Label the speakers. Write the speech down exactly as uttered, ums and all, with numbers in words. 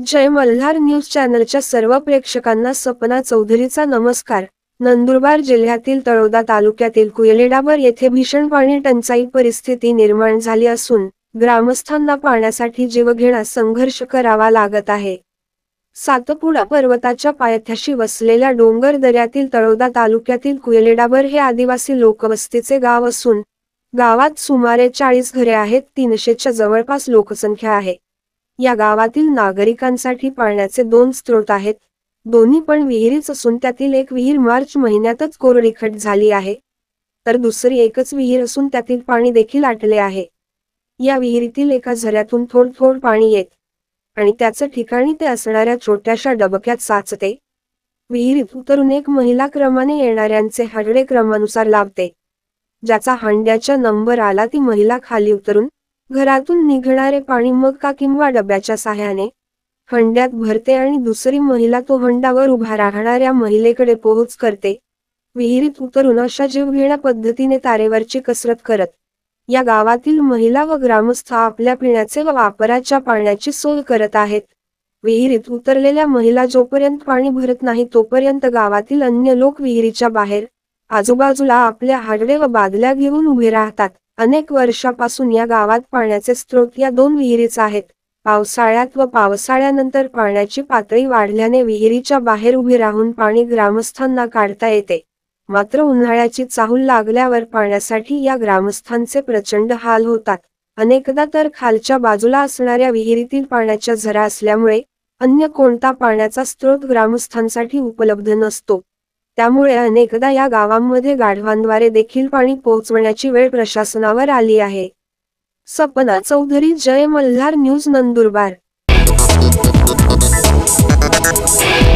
Speaker 1: जय Malhar news चॅनलच्या सर्व प्रेक्षकांना सपना चौधरीचा नमस्कार। नंदुरबार जिल्ह्यातील तळोदा तालुक्यातील कुयलेडाबर येथे भीषण पाणी टंचाई परिस्थिती निर्माण झाली असून ग्रामस्थांना पाण्यासाठी जीवघेणा संघर्ष करावा लागत आहे। सातपुडा पर्वताच्या पायथ्याशी वसलेल्या डोंगर दऱ्यातील तळोदा तालुक्यातील कुयलेडाबर हे आदिवासी लोकवस्तीचे गाव असून गावात सुमारे चाळीस घरे आहेत। तीनशेच्या जवळपास लोकसंख्या आहे। या गावातील नागरिकांसाठी पाण्याचे दोन स्रोत आहेत। दोन्ही पण विहिरीच असून त्यातील एक विहीर मार्च महिन्यातच कोरडीखट झाली आहे, तर दुसरी एकच विहीर असून त्यातील पाणी देखील आटले आहे। या विहिरीतील एका झऱ्यातून थोड थोड पाणी येत आणि त्याच ठिकाणी ते असणाऱ्या छोट्याशा डबक्यात साचते। विहिरीत उतरून एक महिला क्रमाने येणाऱ्यांचे हाडे क्रमानुसार लावते। ज्याचा हंड्याचा नंबर आला ती महिला खाली उतरून घरातून निघणारे पाणी मग का किंवा डब्याच्या साहाय्याने हंड्यात भरते आणि दुसरी महिला तो हंडावर उभा राहणाऱ्या महिलेकडे पोहोच करते। विहिरीत उतरून अशा जीवघेण्या पद्धतीने तारेवरची कसरत करत या गावातील महिला व ग्रामस्थ आपल्या पिण्याचे व वापराच्या पाण्याची सोय करत आहेत। विहिरीत उतरलेल्या महिला जोपर्यंत पाणी भरत नाही तोपर्यंत गावातील अन्य लोक विहिरीच्या बाहेर आजूबाजूला आपल्या हाडे व बादल्या घेऊन उभे राहतात। अनेक वर्षापासून या गावात पाण्याचे स्रोत या दोन विहिरीच आहेत। पावसाळ्यात व पावसाळ्यानंतर पाण्याची पातळी वाढल्याने विहिरीच्या बाहेर उभे राहून पाणी ग्रामस्थांना काढता येते, मात्र उन्हाळ्याची चाहूल लागल्यावर पाण्यासाठी या ग्रामस्थांचे प्रचंड हाल होतात। अनेकदा तर खालच्या बाजूला असणाऱ्या विहिरीतील पाण्याच्या झरा असल्यामुळे अन्य कोणता पाण्याचा स्रोत ग्रामस्थांसाठी उपलब्ध नसतो। त्यामुळे अनेकदा या गावांमध्ये गाढवांद्वारे देखील पाणी पोहोचवण्याची वेळ प्रशासनावर आली आहे। सपना चौधरी, जय मल्हार न्यूज, नंदुरबार।